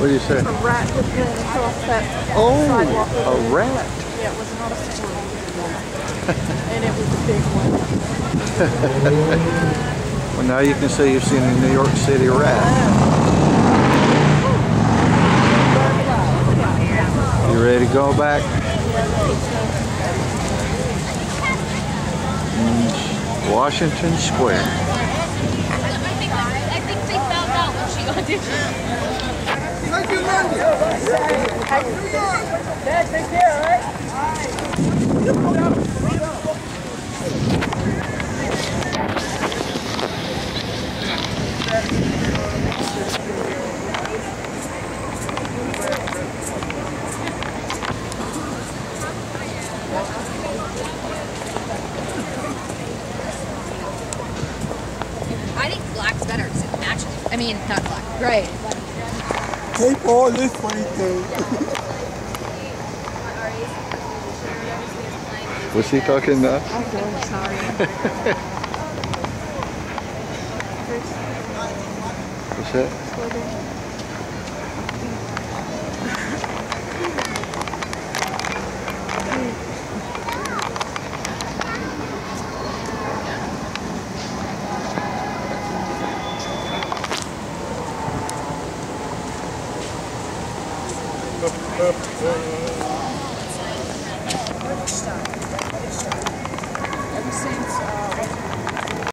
What do you say? A rat was going across that sidewalk. Oh, a rat. Yeah, it was not a squirrel. And it was a big one. Well, now you can say you've seen a New York City rat. You ready to go back? Washington Square. I think they found out when she auditioned. Dad, take care, all right? I think black's better because it matches. I mean, not black, gray. Take all this funny thing. Was he talking now? I'm sorry. What's that?